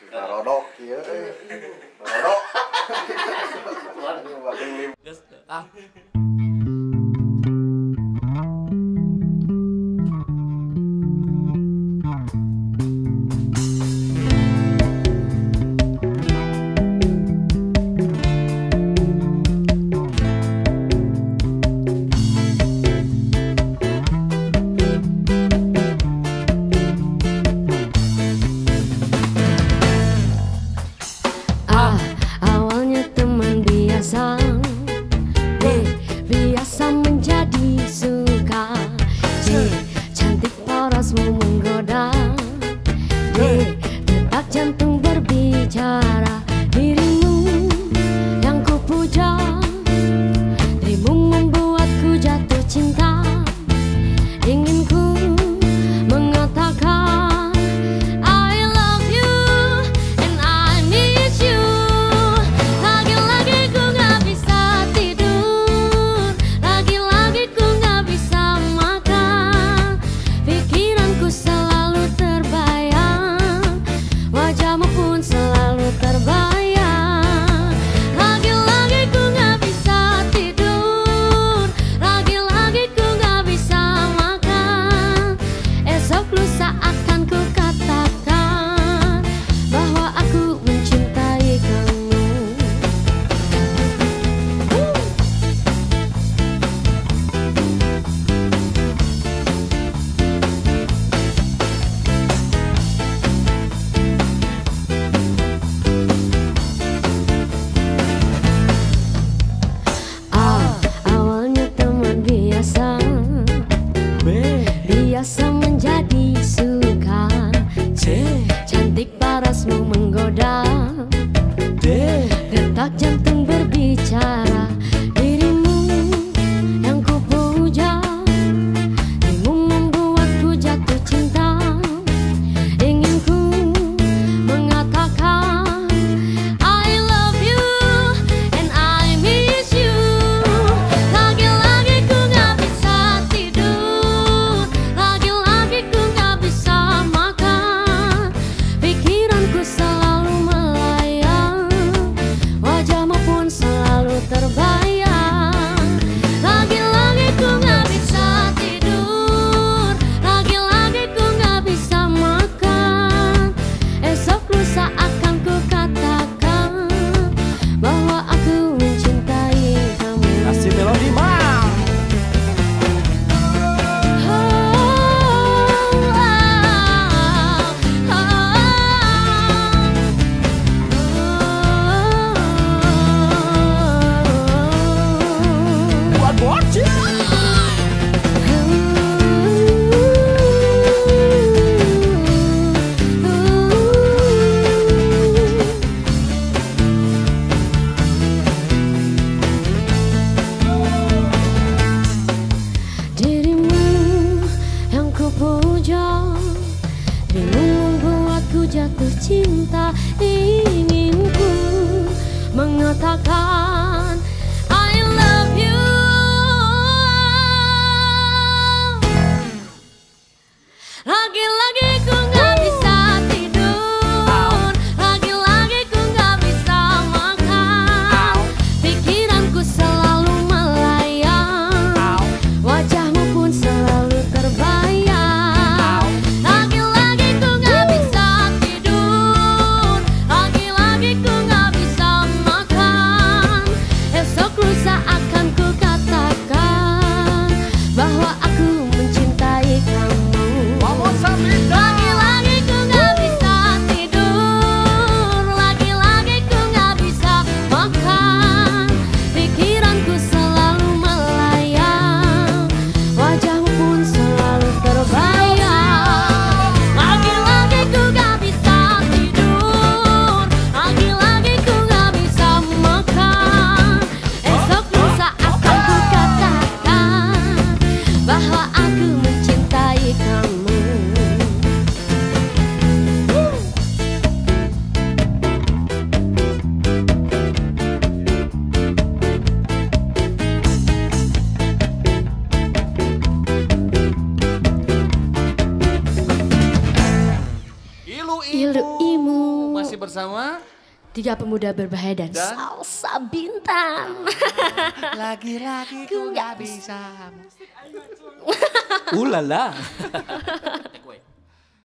Rodok kieu Rodok. Geus ah. Awalnya teman biasa, biasa menjadi suka. Cantik porosmu menggoda, detak jantung berbicara. Dirimu yang kupuja, dirimu membuatku jatuh cinta. Ingin ku mengatakan I love you and I miss you. Lagi-lagi ku gak bisa tidur, lagi-lagi ku gak bisa makan. Pikiranku selalu terbayang, wajahmu pun selalu terbayang. Lagi-lagi ku gak bisa tidur, lagi-lagi ku gak bisa makan. Esok lusa akan ku katakan bahwa aku mencintai kamu. Awalnya teman biasa, biasa menjadi suka. Cantik parasmu menggoda, detak jantung berbicara. Dirimu yang kupuja, dirimu membuatku jatuh cinta. Ingin ku mengatakan I love you and I miss you. Lagi-lagi ku gak bisa tidur, lagi-lagi ku gak bisa makan. Pikiranku selalu melayang, wajahmu pun selalu terbayang. Lagi-lagi ku gak bisa tidur, lagi-lagi ku gak bisa makan. Esok lusa akan ku katakan bahwa aku mencintai kamu. Kasih melodi mah. Buat bocil. Dirimu yang kupuja, dirimu membuatku jatuh cinta. Ingin ku mengatakan I love you. Lagi-lagi ku gak bisa tidur, lagi-lagi ku gak bisa makan. Pikiranku selalu melayang, wajahmu pun selalu terbayang. Lagi-lagi ku gak bisa tidur, lagi-lagi ku gak bisa makan. Esok lusa akan ku katakan bahwa aku mencintai kamu. Lagi-lagi ku gak bisa tidur, lagi-lagi ku gak bisa makan. Pikiranku selalu melayang, wajahmu pun selalu terbayang. Lagi-lagi ku gak bisa tidur, lagi-lagi ku gak bisa makan. Esok lusa akan ku katakan bahwa aku mencintai kamu. Ilu imu Masih bersama Tiga Pemuda Berbahaya dan Dan? Salsa Bintang. lagi-lagi ku gak bisa. Ulala.